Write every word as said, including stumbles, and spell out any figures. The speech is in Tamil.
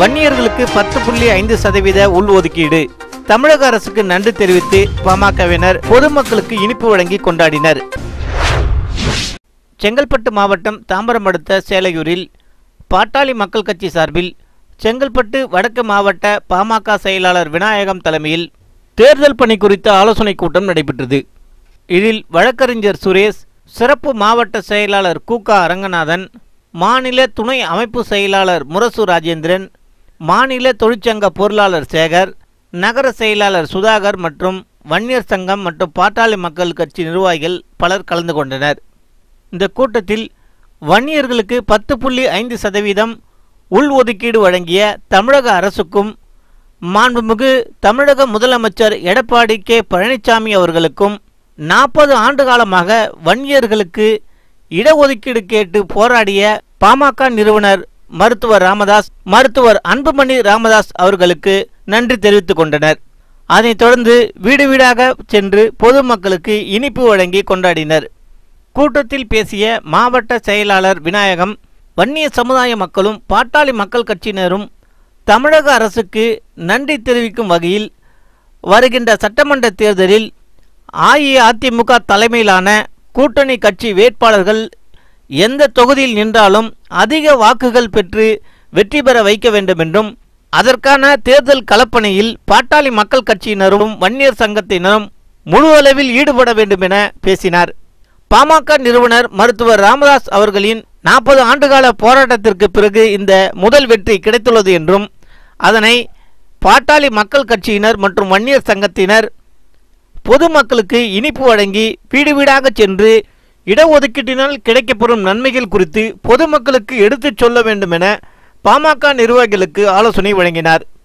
வன்னியர்களுக்கு பத்து புள்ளி ஐந்து சதவீத உள்ஒதுக்கீடு. தமிழக அரசுக்கு நன்றி தெரிவித்து பாமகவினர் பொதுமக்களுக்கு இனிப்பு வழங்கி கொண்டாடினர். செங்கல்பட்டு மாவட்டம் தாம்பரம் அடுத்த சேலையூரில் பாட்டாளி மக்கள் கட்சி சார்பில் செங்கல்பட்டு வடக்கு மாவட்ட பாமக செயலாளர் விநாயகம் தலைமையில் தேர்தல் பணி குறித்த ஆலோசனை கூட்டம் நடைபெற்றது. இதில் வழக்கறிஞர் சுரேஷ், சிறப்பு மாவட்ட செயலாளர் கூகா அரங்கநாதன், மாநில துணை அமைப்பு செயலாளர் முரசு ராஜேந்திரன், மாநில தொழிற்சங்க பொருளாளர் சேகர், நகர செயலாளர் சுதாகர் மற்றும் வன்னியர் சங்கம் மற்றும் பாட்டாளி மக்கள் கட்சி நிர்வாகிகள் பலர் கலந்து கொண்டனர். இந்த கூட்டத்தில் வன்னியர்களுக்கு பத்து புள்ளி ஐந்து சதவீதம் உள்ஒதுக்கீடு வழங்கிய தமிழக அரசுக்கும் மாண்புமிகு தமிழக முதலமைச்சர் எடப்பாடி கே பழனிசாமி அவர்களுக்கும் நாற்பது ஆண்டு காலமாக வன்னியர்களுக்கு இடஒதுக்கீடு கேட்டு போராடிய பாமக நிறுவனர் மருத்துவர் ராமதாஸ், மருத்துவர் அன்புமணி ராமதாஸ் அவர்களுக்கு நன்றி தெரிவித்துக் கொண்டனர். அதைத் தொடர்ந்து வீடு வீடாக சென்று பொதுமக்களுக்கு இனிப்பு வழங்கி கொண்டாடினர். கூட்டத்தில் பேசிய மாவட்ட செயலாளர் விநாயகம், வன்னிய சமுதாய மக்களும் பாட்டாளி மக்கள் கட்சியினரும் தமிழக அரசுக்கு நன்றி தெரிவிக்கும் வகையில் வருகின்ற சட்டமன்ற தேர்தலில் அஇஅதிமுக தலைமையிலான கூட்டணி கட்சி வேட்பாளர்கள் எந்த தொகுதியில் நின்றாலும் அதிக வாக்குகள் பெற்று வெற்றி பெற வைக்க வேண்டும் என்றும், அதற்கான தேர்தல் களப்பணியில் பாட்டாளி மக்கள் கட்சியினரும் வன்னியர் சங்கத்தினரும் முழு அளவில் ஈடுபட வேண்டும் என பேசினார். பாமக நிறுவனர் மருத்துவர் ராமதாஸ் அவர்களின் நாற்பது ஆண்டுகால போராட்டத்திற்கு பிறகு இந்த முதல் வெற்றி கிடைத்துள்ளது என்றும், அதனை பாட்டாளி மக்கள் கட்சியினர் மற்றும் வன்னியர் சங்கத்தினர் பொதுமக்களுக்கு இனிப்பு வழங்கி வீடு வீடாக சென்று இடஒதுக்கீட்டினால் கிடைக்கப்பெறும் நன்மைகள் குறித்து பொதுமக்களுக்கு எடுத்துச் சொல்ல வேண்டும் என பாமக நிர்வாகிகளுக்கு ஆலோசனை வழங்கினார்.